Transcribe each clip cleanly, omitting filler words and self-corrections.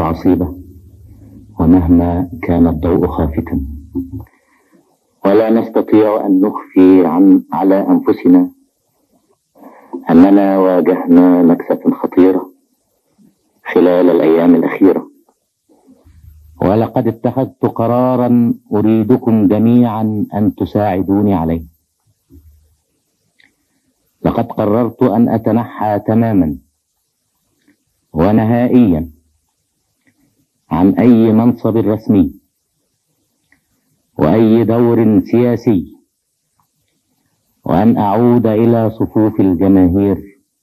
عصيبة ومهما كان الضوء خافتا، ولا نستطيع أن نخفي على أنفسنا أننا واجهنا نكسة خطيرة خلال الأيام الأخيرة، ولقد اتخذت قرارا أريدكم جميعا أن تساعدوني عليه. لقد قررت أن أتنحى تماما ونهائيا عن أي منصب رسمي وأي دور سياسي، وأن أعود إلى صفوف الجماهير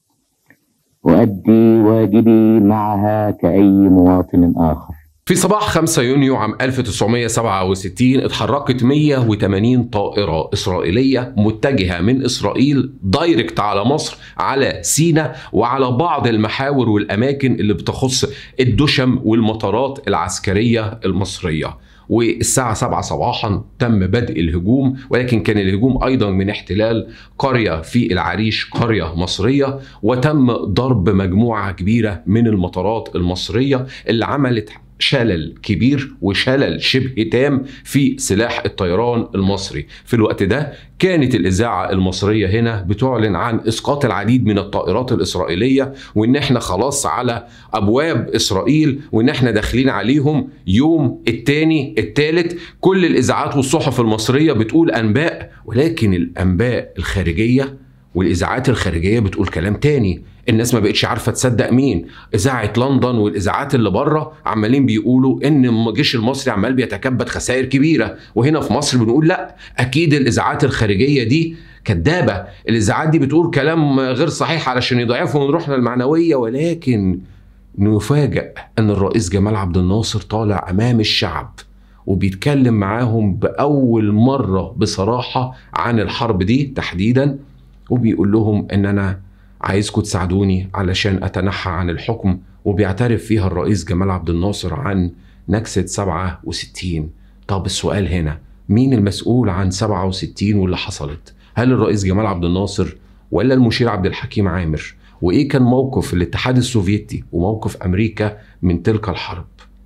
وأدي واجبي معها كأي مواطن آخر. في صباح 5 يونيو عام 1967 اتحركت 180 طائرة إسرائيلية متجهة من إسرائيل دايركت على مصر، على سيناء وعلى بعض المحاور والأماكن اللي بتخص الدشم والمطارات العسكرية المصرية. والساعة 7 صباحا تم بدء الهجوم، ولكن كان الهجوم أيضا من احتلال قرية في العريش، قرية مصرية، وتم ضرب مجموعة كبيرة من المطارات المصرية اللي عملت شلل كبير وشلل شبه تام في سلاح الطيران المصري. في الوقت ده كانت الإذاعة المصرية هنا بتعلن عن إسقاط العديد من الطائرات الإسرائيلية، وإن احنا خلاص على أبواب إسرائيل، وإن احنا داخلين عليهم يوم التاني التالت. كل الإذاعات والصحف المصرية بتقول أنباء، ولكن الأنباء الخارجية والإذاعات الخارجية بتقول كلام تاني. الناس ما بقتش عارفة تصدق مين. إذاعة لندن والإذاعات اللي بره عمالين بيقولوا إن الجيش المصري عمال بيتكبد خسائر كبيرة، وهنا في مصر بنقول لا، أكيد الإذاعات الخارجية دي كدابة، الإذاعات دي بتقول كلام غير صحيح علشان يضعفوا من روحنا المعنوية. ولكن نفاجأ أن الرئيس جمال عبد الناصر طالع أمام الشعب وبيتكلم معاهم بأول مرة بصراحة عن الحرب دي تحديدا، وبيقول لهم إن أنا عايزكم تساعدوني علشان أتنحى عن الحكم. وبيعترف فيها الرئيس جمال عبد الناصر عن نكسة 67. طب السؤال هنا، مين المسؤول عن 67 واللي حصلت؟ هل الرئيس جمال عبد الناصر ولا المشير عبد الحكيم عامر؟ وإيه كان موقف الاتحاد السوفيتي وموقف أمريكا من تلك الحرب؟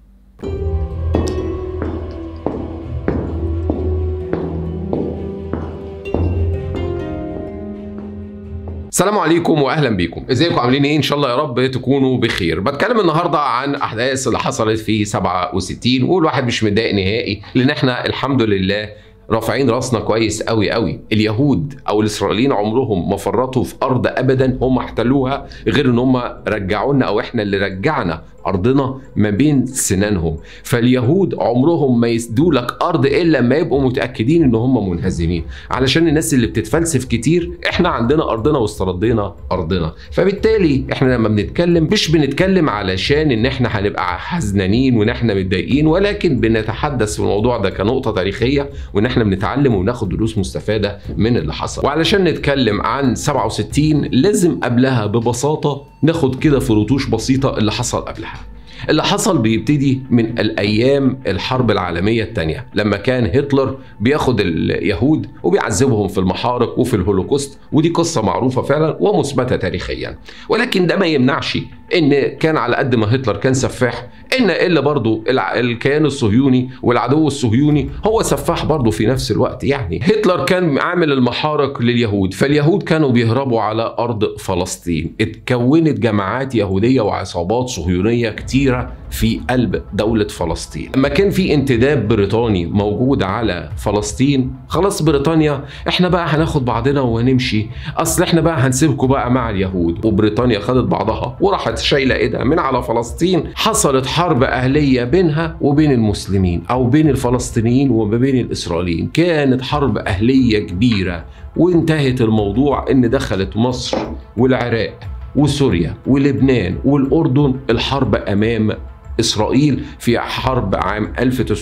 السلام عليكم واهلا بيكم. ازيكم عاملين ايه؟ ان شاء الله يا رب تكونوا بخير. بتكلم النهارده عن احداث اللي حصلت في 67، والواحد مش متضايق نهائي لان احنا الحمد لله رافعين راسنا كويس قوي قوي. اليهود او الاسرائيليين عمرهم ما فرطوا في ارض ابدا هم احتلوها، غير ان هم رجعوا لنا، او احنا اللي رجعنا ارضنا ما بين سنانهم. فاليهود عمرهم ما يسدوا لك ارض الا لما يبقوا متاكدين ان هم منهزمين. علشان الناس اللي بتتفلسف كتير، احنا عندنا ارضنا واستردينا ارضنا. فبالتالي احنا لما بنتكلم مش بنتكلم علشان ان احنا هنبقى حزنانين وان احنا متضايقين، ولكن بنتحدث في الموضوع ده كنقطه تاريخيه، وان احنا بنتعلم وناخد دروس مستفاده من اللي حصل. وعلشان نتكلم عن 67 لازم قبلها ببساطه ناخد كده في رتوش بسيطه اللي حصل قبلها. اللي حصل بيبتدي من الأيام الحرب العالمية الثانية، لما كان هتلر بياخد اليهود وبيعذبهم في المحارق وفي الهولوكوست، ودي قصة معروفة فعلا ومثبتة تاريخيا. ولكن ده ما يمنعش ان كان على قد ما هتلر كان سفاح، ان الا برضو الكيان الصهيوني والعدو الصهيوني هو سفاح برضو في نفس الوقت. يعني هتلر كان عامل المحارق لليهود، فاليهود كانوا بيهربوا على ارض فلسطين. اتكونت جماعات يهودية وعصابات صهيونية كتير في قلب دولة فلسطين. لما كان في انتداب بريطاني موجود على فلسطين، خلاص بريطانيا احنا بقى هناخد بعضنا وهنمشي، اصل احنا بقى هنسيبكم بقى مع اليهود. وبريطانيا خدت بعضها وراحت شايله ايدها من على فلسطين. حصلت حرب اهليه بينها وبين المسلمين، او بين الفلسطينيين وما بين الاسرائيليين. كانت حرب اهليه كبيره، وانتهت الموضوع ان دخلت مصر والعراق وسوريا ولبنان والأردن الحرب أمام إسرائيل في حرب عام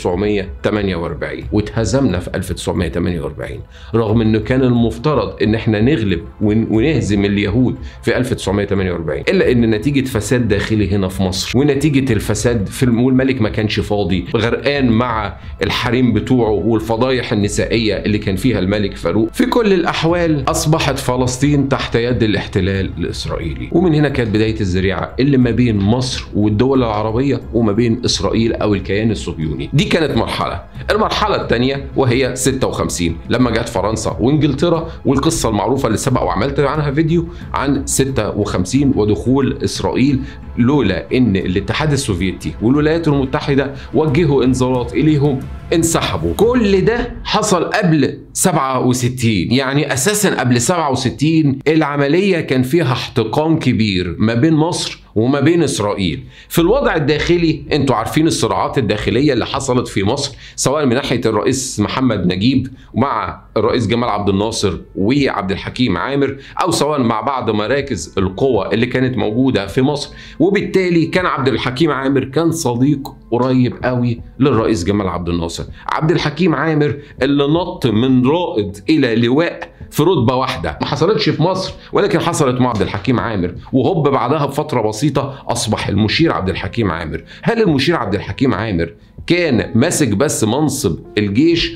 1948، واتهزمنا في 1948 رغم انه كان المفترض ان احنا نغلب ونهزم اليهود في 1948، الا ان نتيجة فساد داخلي هنا في مصر، ونتيجة الفساد في الملك ما كانش فاضي، غرقان مع الحريم بتوعه والفضايح النسائية اللي كان فيها الملك فاروق. في كل الأحوال أصبحت فلسطين تحت يد الاحتلال الإسرائيلي، ومن هنا كانت بداية الزريعة اللي ما بين مصر والدول العربية وما بين اسرائيل او الكيان الصهيوني. دي كانت مرحله. المرحله الثانيه وهي 56 لما جت فرنسا وانجلترا، والقصه المعروفه اللي سبق وعملت عنها فيديو عن 56 ودخول اسرائيل، لولا ان الاتحاد السوفيتي والولايات المتحده وجهوا انذارات اليهم انسحبوا. كل ده حصل قبل 67، يعني اساسا قبل 67 العمليه كان فيها احتقان كبير ما بين مصر وما بين اسرائيل. في الوضع الداخلي انتوا عارفين الصراعات الداخليه اللي حصلت في مصر، سواء من ناحيه الرئيس محمد نجيب مع الرئيس جمال عبد الناصر وعبد الحكيم عامر، او سواء مع بعض مراكز القوى اللي كانت موجوده في مصر. وبالتالي كان عبد الحكيم عامر كان صديق قريب قوي للرئيس جمال عبد الناصر. عبد الحكيم عامر اللي نط من رائد الى لواء في رتبه واحده، ما حصلتش في مصر ولكن حصلت مع عبد الحكيم عامر، وهوب بعدها بفتره بسيطه اصبح المشير عبد الحكيم عامر. هل المشير عبد الحكيم عامر كان ماسك بس منصب الجيش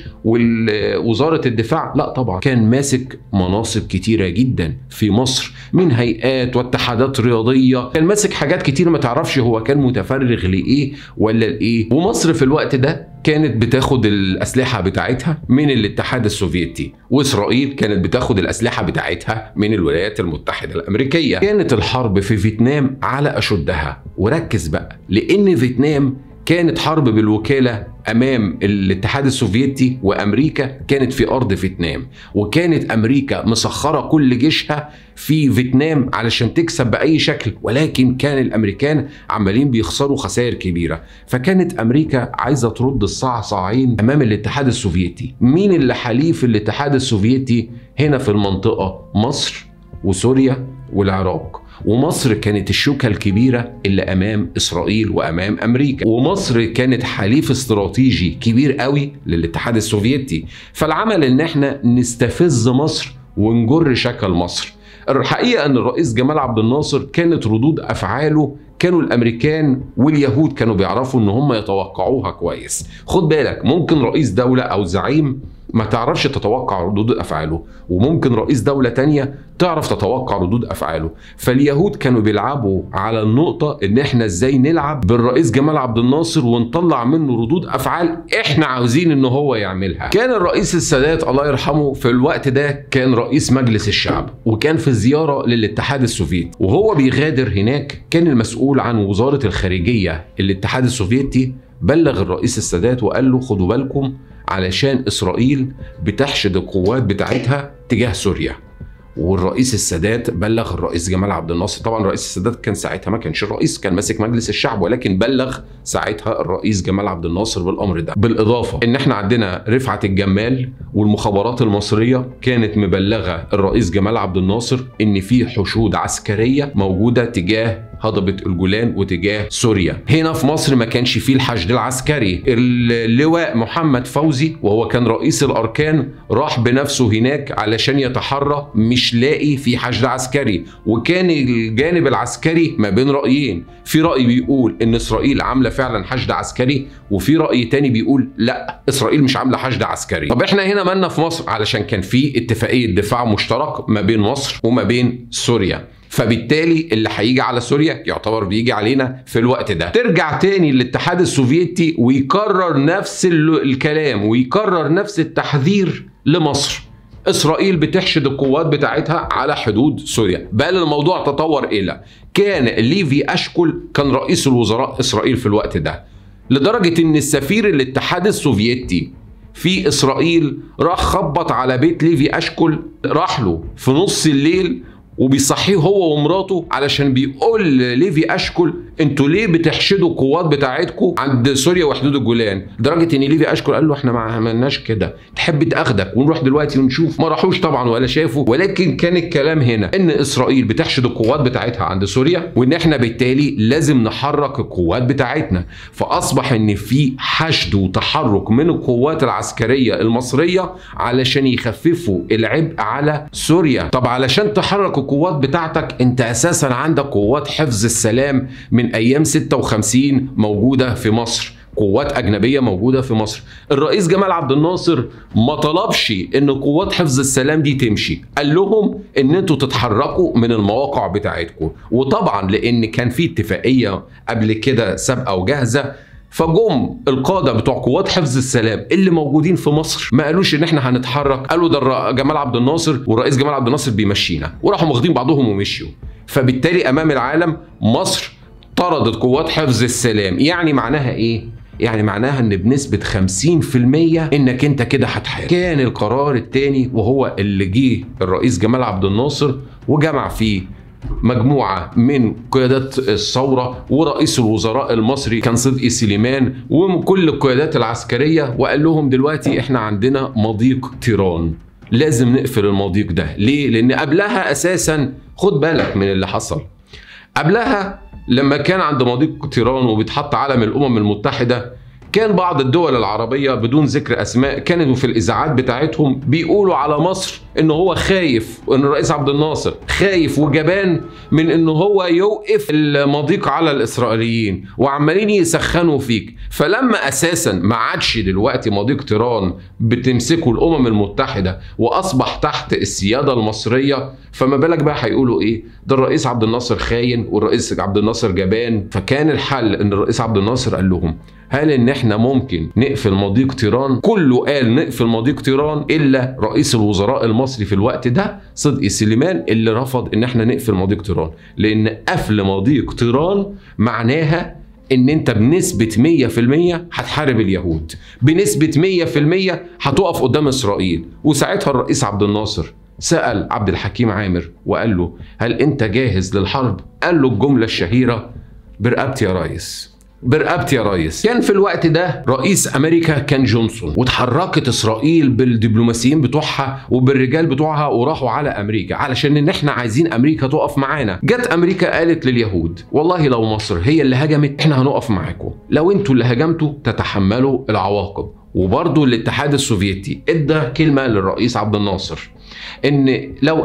ووزاره الدفاع؟ لا طبعا، كان ماسك مناصب كتيره جدا في مصر، من هيئات واتحادات رياضيه، كان ماسك حاجات كتير ما تعرفش هو كان متفرغ لايه ولا لايه. ومصر في الوقت ده كانت بتاخد الاسلحه بتاعتها من الاتحاد السوفيتي، واسرائيل كانت بتاخد الاسلحه بتاعتها من الولايات المتحده الامريكيه. كانت الحرب في فيتنام على اشدها، وركز بقى، لان فيتنام كانت حرب بالوكالة أمام الاتحاد السوفيتي، وأمريكا كانت في أرض فيتنام، وكانت أمريكا مسخرة كل جيشها في فيتنام علشان تكسب بأي شكل، ولكن كان الأمريكان عمالين بيخسروا خسائر كبيرة. فكانت أمريكا عايزة ترد الصعصعين أمام الاتحاد السوفيتي. مين اللي حليف الاتحاد السوفيتي هنا في المنطقة؟ مصر وسوريا والعراق. ومصر كانت الشوكة الكبيرة اللي أمام إسرائيل وأمام أمريكا، ومصر كانت حليف استراتيجي كبير قوي للاتحاد السوفيتي. فالعمل إن احنا نستفز مصر ونجر شكل مصر. الحقيقة أن الرئيس جمال عبد الناصر كانت ردود أفعاله كانوا الامريكان واليهود كانوا بيعرفوا ان هم يتوقعوها كويس. خد بالك، ممكن رئيس دولة او زعيم ما تعرفش تتوقع ردود افعاله، وممكن رئيس دولة تانية تعرف تتوقع ردود افعاله. فاليهود كانوا بيلعبوا على النقطة ان احنا ازاي نلعب بالرئيس جمال عبد الناصر ونطلع منه ردود افعال احنا عاوزين ان هو يعملها. كان الرئيس السادات الله يرحمه في الوقت ده كان رئيس مجلس الشعب، وكان في زيارة للاتحاد السوفيتي، وهو بيغادر هناك كان المسؤول عن وزارة الخارجية الاتحاد السوفيتي بلغ الرئيس السادات وقال له خدوا بالكم علشان إسرائيل بتحشد القوات بتاعتها تجاه سوريا. والرئيس السادات بلغ الرئيس جمال عبد الناصر. طبعا الرئيس السادات كان ساعتها ما كانش الرئيس، كان ماسك مجلس الشعب، ولكن بلغ ساعتها الرئيس جمال عبد الناصر بالامر ده. بالاضافه ان احنا عندنا رفعت الجمال والمخابرات المصريه كانت مبلغه الرئيس جمال عبد الناصر ان في حشود عسكريه موجوده تجاه هضبة الجولان وتجاه سوريا. هنا في مصر ما كانش فيه الحشد العسكري. اللواء محمد فوزي وهو كان رئيس الأركان راح بنفسه هناك علشان يتحرى، مش لاقي في حشد عسكري. وكان الجانب العسكري ما بين رأيين، في رأي بيقول إن إسرائيل عاملة فعلا حشد عسكري، وفي رأي تاني بيقول لا إسرائيل مش عاملة حشد عسكري. طب احنا هنا مالنا في مصر؟ علشان كان في اتفاقية دفاع مشترك ما بين مصر وما بين سوريا، فبالتالي اللي هيجي على سوريا يعتبر بيجي علينا في الوقت ده. ترجع تاني للاتحاد السوفيتي ويكرر نفس الكلام ويكرر نفس التحذير لمصر. إسرائيل بتحشد القوات بتاعتها على حدود سوريا. بل الموضوع تطور إلى كان ليفي أشكول كان رئيس الوزراء إسرائيل في الوقت ده، لدرجة إن السفير الاتحاد السوفيتي في إسرائيل راح خبط على بيت ليفي أشكول، راح له في نص الليل وبيصحيه هو ومراته علشان بيقول ليفي أشكول انتوا ليه بتحشدوا القوات بتاعتكم عند سوريا وحدود الجولان؟ لدرجه ان ليفي أشكول قال له احنا ما عملناش كده، تحب تاخدك ونروح دلوقتي ونشوف؟ ما راحوش طبعا ولا شافوا، ولكن كان الكلام هنا ان اسرائيل بتحشد القوات بتاعتها عند سوريا، وان احنا بالتالي لازم نحرك القوات بتاعتنا. فاصبح ان في حشد وتحرك من القوات العسكريه المصريه علشان يخففوا العبء على سوريا. طب علشان تحرك القوات بتاعتك انت اساسا عندك قوات حفظ السلام من ايام 56 موجوده في مصر، قوات أجنبية موجودة في مصر. الرئيس جمال عبد الناصر ما طلبش إن قوات حفظ السلام دي تمشي، قال لهم إن أنتوا تتحركوا من المواقع بتاعتكم. وطبعا لأن كان في اتفاقية قبل كده سابقة وجاهزة، فجم القاده بتوع قوات حفظ السلام اللي موجودين في مصر ما قالوش ان احنا هنتحرك، قالوا ده جمال عبد الناصر والرئيس جمال عبد الناصر بيمشينا، وراحوا واخدين بعضهم ومشيوا. فبالتالي امام العالم مصر طردت قوات حفظ السلام. يعني معناها ايه؟ يعني معناها ان بنسبه 50% انك انت كده هتحارب. كان القرار الثاني وهو اللي جه الرئيس جمال عبد الناصر وجمع فيه مجموعة من قيادات الثورة ورئيس الوزراء المصري كان صدقي سليمان وكل القيادات العسكرية، وقال لهم دلوقتي احنا عندنا مضيق تيران، لازم نقفل المضيق ده. ليه؟ لأن قبلها أساسا خد بالك من اللي حصل. قبلها لما كان عند مضيق تيران وبيتحط علم الأمم المتحدة، كان بعض الدول العربية بدون ذكر أسماء كانوا في الإذاعات بتاعتهم بيقولوا على مصر إن هو خايف، وإن الرئيس عبد الناصر خايف وجبان من إن هو يوقف المضيق على الإسرائيليين، وعمالين يسخنوا فيك. فلما أساسا ما عادش دلوقتي مضيق تيران بتمسكه الأمم المتحدة وأصبح تحت السيادة المصرية، فما بالك بقى هيقولوا إيه؟ ده الرئيس عبد الناصر خاين والرئيس عبد الناصر جبان. فكان الحل إن الرئيس عبد الناصر قال لهم هل ان احنا ممكن نقفل مضيق تيران؟ كله قال نقفل مضيق تيران الا رئيس الوزراء المصري في الوقت ده صدقي سليمان اللي رفض ان احنا نقفل مضيق تيران، لان قفل مضيق تيران معناها ان انت بنسبة 100% هتحارب اليهود، بنسبة 100% هتقف قدام اسرائيل. وساعتها الرئيس عبد الناصر سأل عبد الحكيم عامر وقال له هل انت جاهز للحرب؟ قال له الجملة الشهيرة برقبتي يا ريس، برقبتي يا ريس. كان في الوقت ده رئيس امريكا كان جونسون، واتحركت اسرائيل بالدبلوماسيين بتوعها وبالرجال بتوعها وراحوا على امريكا علشان ان احنا عايزين امريكا تقف معانا. جت امريكا قالت لليهود والله لو مصر هي اللي هجمت احنا هنقف معاكم، لو انتوا اللي هجمتوا تتحملوا العواقب. وبرضه الاتحاد السوفيتي ادى كلمه للرئيس عبد الناصر ان لو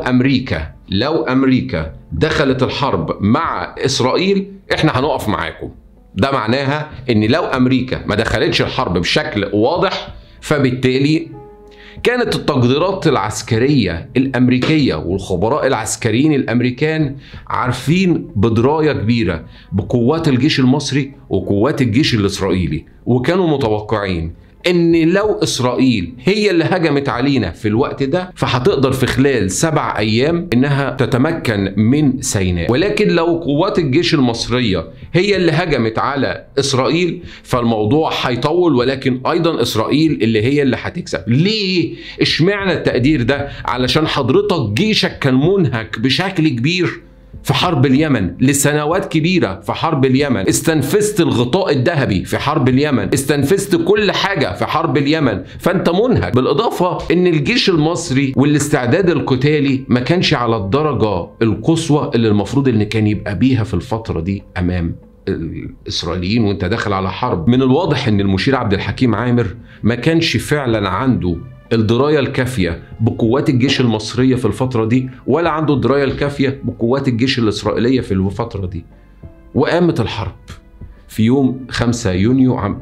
امريكا دخلت الحرب مع اسرائيل احنا هنقف معاكم. ده معناها ان لو امريكا ما دخلتش الحرب بشكل واضح، فبالتالي كانت التقديرات العسكرية الامريكية والخبراء العسكريين الامريكان عارفين بدراية كبيرة بقوات الجيش المصري وقوات الجيش الاسرائيلي، وكانوا متوقعين ان لو اسرائيل هي اللي هجمت علينا في الوقت ده فهتقدر في خلال 7 ايام انها تتمكن من سيناء، ولكن لو قوات الجيش المصرية هي اللي هجمت على اسرائيل فالموضوع هيطول، ولكن ايضا اسرائيل اللي هتكسب. ليه؟ اشمعنى التقدير ده؟ علشان حضرتك جيشك كان منهك بشكل كبير في حرب اليمن لسنوات كبيرة، في حرب اليمن استنفذت الغطاء الذهبي، في حرب اليمن استنفذت كل حاجة في حرب اليمن، فانت منهك. بالإضافة ان الجيش المصري والاستعداد القتالي ما كانش على الدرجة القصوى اللي المفروض ان كان يبقى بيها في الفترة دي امام الإسرائيليين وانت داخل على حرب. من الواضح ان المشير عبد الحكيم عامر ما كانش فعلا عنده الدراية الكافية بقوات الجيش المصرية في الفترة دي، ولا عنده الدراية الكافية بقوات الجيش الإسرائيلية في الفترة دي. وقامت الحرب في يوم 5 يونيو عام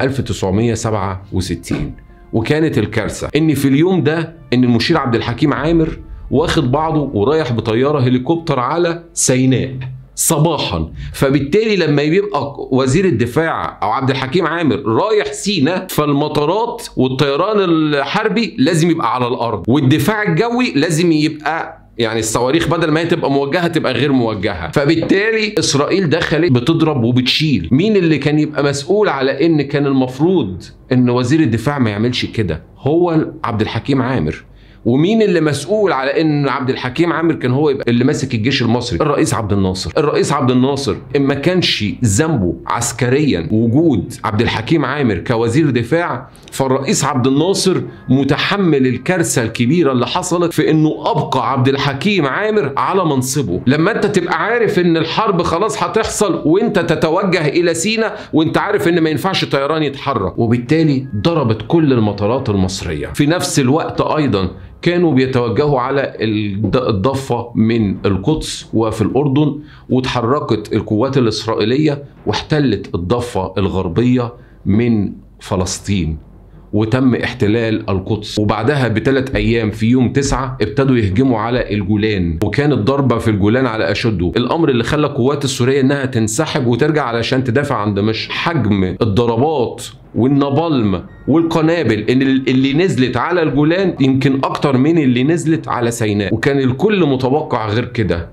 1967، وكانت الكارثة ان في اليوم ده ان المشير عبد الحكيم عامر واخد بعضه ورايح بطيارة هليكوبتر على سيناء صباحا. فبالتالي لما يبقى وزير الدفاع او عبد الحكيم عامر رايح سيناء، فالمطارات والطيران الحربي لازم يبقى على الارض، والدفاع الجوي لازم يبقى يعني الصواريخ بدل ما هي تبقى موجهه تبقى غير موجهه. فبالتالي اسرائيل دخلت بتضرب وبتشيل. مين اللي كان يبقى مسؤول على ان كان المفروض ان وزير الدفاع ما يعملش كده؟ هو عبد الحكيم عامر. ومين اللي مسؤول على ان عبد الحكيم عامر كان هو يبقى اللي ماسك الجيش المصري؟ الرئيس عبد الناصر. الرئيس عبد الناصر ان ما كانش ذنبه عسكريا وجود عبد الحكيم عامر كوزير دفاع، فالرئيس عبد الناصر متحمل الكارثه الكبيره اللي حصلت في انه ابقى عبد الحكيم عامر على منصبه. لما انت تبقى عارف ان الحرب خلاص هتحصل وانت تتوجه الى سيناء وانت عارف ان ما ينفعش طيران يتحرك، وبالتالي ضربت كل المطارات المصريه. في نفس الوقت ايضا كانوا بيتوجهوا على الضفة من القدس وفي الأردن، وتحركت القوات الإسرائيلية واحتلت الضفة الغربية من فلسطين وتم احتلال القدس، وبعدها ب3 أيام في يوم 9 ابتدوا يهجموا على الجولان، وكانت ضربة في الجولان على أشده، الأمر اللي خلى القوات السورية إنها تنسحب وترجع علشان تدافع عن دمشق. حجم الضربات والنبالم والقنابل اللي نزلت على الجولان يمكن أكتر من اللي نزلت على سيناء، وكان الكل متوقع غير كده.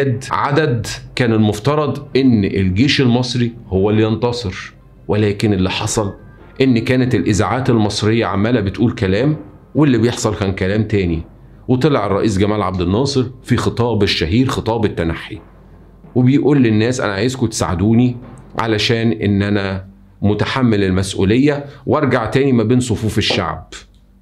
عدد كان المفترض إن الجيش المصري هو اللي ينتصر، ولكن اللي حصل إن كانت الإذاعات المصرية عمالة بتقول كلام واللي بيحصل كان كلام تاني. وطلع الرئيس جمال عبد الناصر في خطاب الشهير خطاب التنحي وبيقول للناس أنا عايزكم تساعدوني علشان إن أنا متحمل المسؤولية وارجع تاني ما بين صفوف الشعب.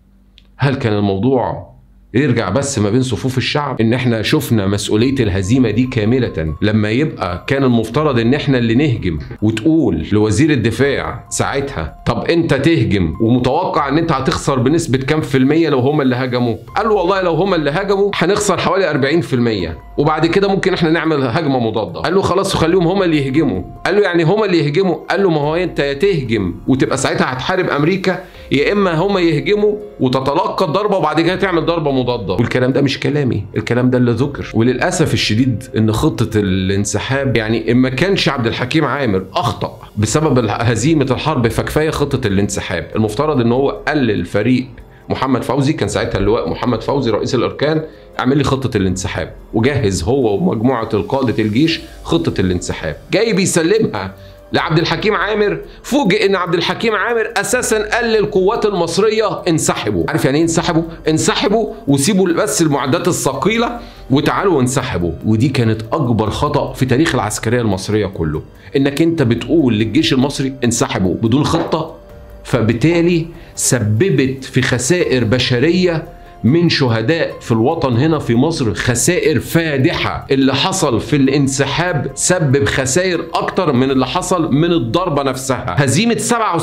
هل كان الموضوع يرجع بس ما بين صفوف الشعب؟ ان احنا شفنا مسؤولية الهزيمة دي كاملة لما يبقى كان المفترض ان احنا اللي نهجم، وتقول لوزير الدفاع ساعتها طب انت تهجم ومتوقع ان انت هتخسر بنسبة كام في المية لو هم اللي هجموا؟ قال له والله لو هم اللي هجموا هنخسر حوالي 40%، وبعد كده ممكن احنا نعمل هجمة مضادة. قال له خلاص خليهم هم اللي يهجموا. قال له يعني هم اللي يهجموا؟ قال له ما هو انت يا تهجم وتبقى ساعتها هتحارب امريكا، يا اما هم يهجموا وتتلقى الضربة وبعد كده تعمل ضربة مضادة. والكلام ده مش كلامي، الكلام ده اللي ذكر. وللاسف الشديد ان خطة الانسحاب يعني ما كانش عبد الحكيم عامر اخطأ بسبب هزيمة الحرب فكفاية خطة الانسحاب. المفترض ان هو قلل فريق محمد فوزي، كان ساعتها اللواء محمد فوزي رئيس الاركان، اعمل لي خطة الانسحاب، وجهز هو ومجموعة القادة الجيش خطة الانسحاب. جاي بيسلمها لعبد الحكيم عامر، فوجئ ان عبد الحكيم عامر اساسا قال للقوات المصريه انسحبوا. عارف يعني ايه انسحبوا؟ انسحبوا وسيبوا بس المعدات الثقيله وتعالوا انسحبوا. ودي كانت اكبر خطأ في تاريخ العسكريه المصريه كله، انك انت بتقول للجيش المصري انسحبوا بدون خطه، فبالتالي سببت في خسائر بشريه من شهداء في الوطن هنا في مصر، خسائر فادحة. اللي حصل في الانسحاب سبب خسائر أكتر من اللي حصل من الضربة نفسها. هزيمة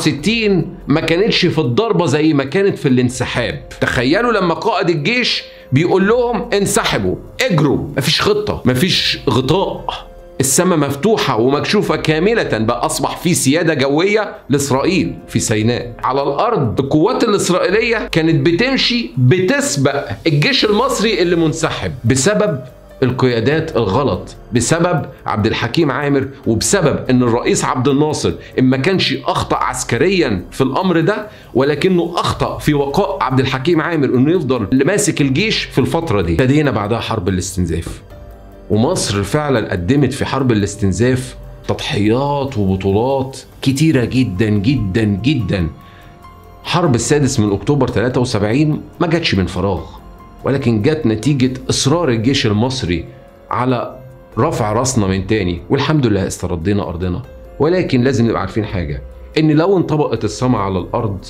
67 ما كانتش في الضربة زي ما كانت في الانسحاب. تخيلوا لما قائد الجيش بيقول لهم انسحبوا اجروا، مفيش خطة، مفيش غطاء، السماء مفتوحة ومكشوفة كاملة، بقى أصبح في سيادة جوية لإسرائيل في سيناء. على الأرض القوات الإسرائيلية كانت بتمشي بتسبق الجيش المصري اللي منسحب بسبب القيادات الغلط، بسبب عبد الحكيم عامر، وبسبب ان الرئيس عبد الناصر ما كانش اخطأ عسكريا في الامر ده، ولكنه اخطأ في وقاء عبد الحكيم عامر انه يفضل اللي ماسك الجيش في الفترة دي. ابتدينا بعدها حرب الاستنزاف، ومصر فعلا قدمت في حرب الاستنزاف تضحيات وبطولات كتيرة جدا جدا جدا. حرب السادس من اكتوبر 73 ما جاتش من فراغ، ولكن جات نتيجة اصرار الجيش المصري على رفع راسنا من تاني، والحمد لله استردينا ارضنا. ولكن لازم نبقى عارفين حاجة، ان لو انطبقت السماء على الارض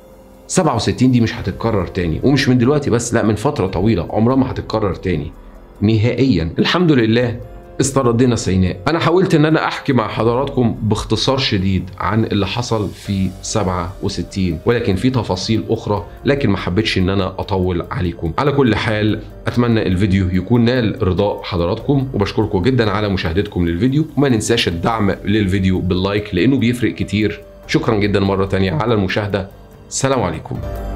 67 دي مش هتتكرر تاني، ومش من دلوقتي بس، لا من فترة طويلة عمرها ما هتتكرر تاني نهائيا. الحمد لله استردينا سيناء. انا حاولت ان انا احكي مع حضراتكم باختصار شديد عن اللي حصل في 67، ولكن في تفاصيل اخرى، لكن ما حبيتش ان انا اطول عليكم. على كل حال اتمنى الفيديو يكون نال رضاء حضراتكم، وبشكركم جدا على مشاهدتكم للفيديو، وما ننساش الدعم للفيديو باللايك لانه بيفرق كتير. شكرا جدا مرة تانية على المشاهدة. السلام عليكم.